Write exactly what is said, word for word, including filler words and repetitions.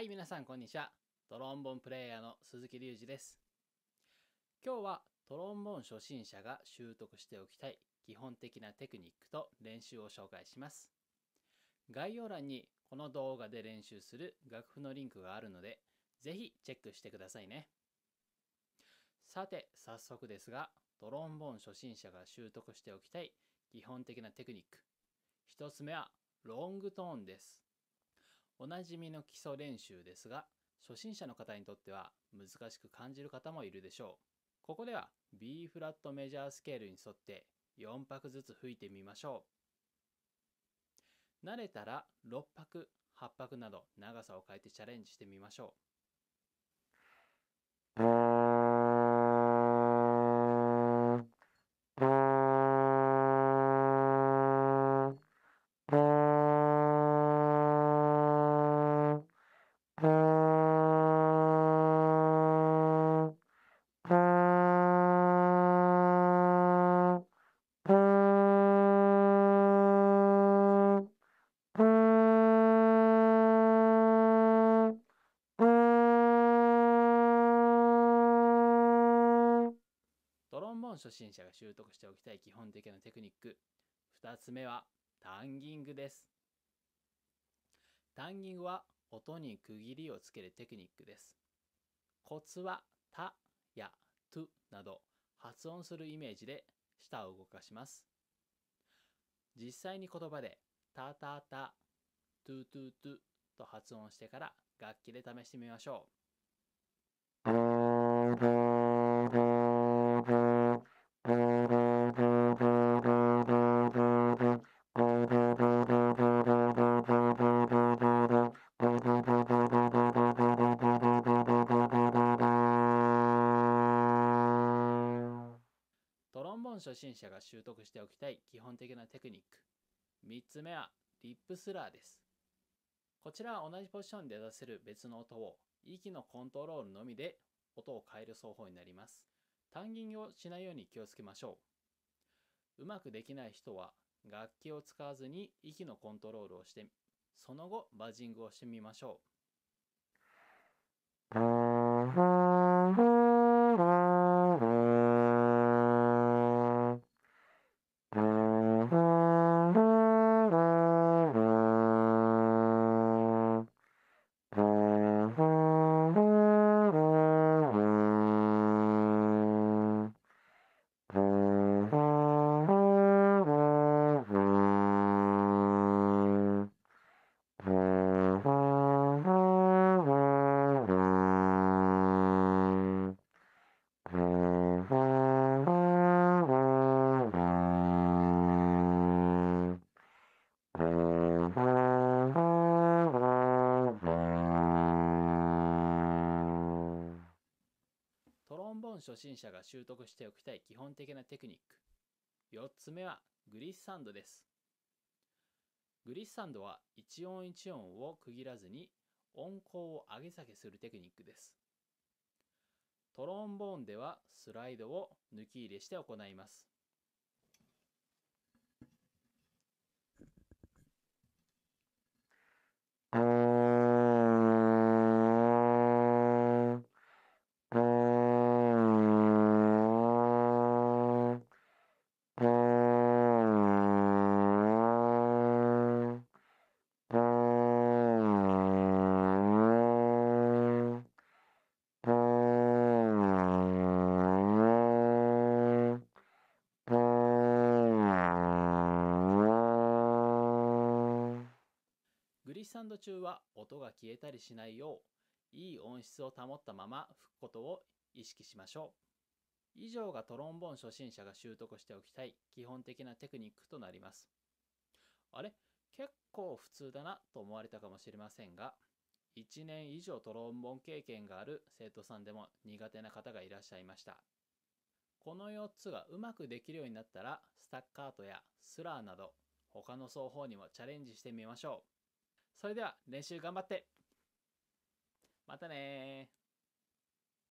はい皆さんこんにちは。トロンボーンプレイヤーの鈴木隆二です。今日はトロンボーン初心者が習得しておきたい基本的なテクニックと練習を紹介します。概要欄にこの動画で練習する楽譜のリンクがあるのでぜひチェックしてくださいね。さて早速ですが、トロンボーン初心者が習得しておきたい基本的なテクニック、一つ目はロングトーンです。おなじみの基礎練習ですが、初心者の方にとっては難しく感じる方もいるでしょう。ここでは B フラットメジャースケールに沿ってよん拍ずつ吹いてみましょう。慣れたらろっ拍、はち拍など長さを変えてチャレンジしてみましょう。トロンボーン初心者が習得しておきたい基本的なテクニック、ふたつめはタンギングです。タンギングは音に区切りをつけるテクニックです。コツはタやトゥなど発音するイメージで舌を動かします。実際に言葉でタタタ、トゥトゥトゥと発音してから楽器で試してみましょう。トロンボーン初心者が習得しておきたい基本的なテクニック、みっつめはリップスラーです。こちらは同じポジションで出せる別の音を息のコントロールのみで音を変える奏法になります。タンギングをしないように気をつけましょう。うまくできない人は楽器を使わずに息のコントロールをして、その後バジングをしてみましょう。トロンボーン初心者が習得しておきたい基本的なテクニック、よっつめはグリッサンドです。グリッサンドは一音一音を区切らずに音高を上げ下げするテクニックです。トロンボーンではスライドを抜き入れして行います。グリッサンド中は音が消えたりしないよういい音質を保ったまま吹くことを意識しましょう。以上がトロンボーン初心者が習得しておきたい基本的なテクニックとなります。あれ、結構普通だなと思われたかもしれませんが、いちねん以上トロンボーン経験がある生徒さんでも苦手な方がいらっしゃいました。このよっつがうまくできるようになったら、スタッカートやスラーなど他の奏法にもチャレンジしてみましょう。それでは練習頑張って。またねー。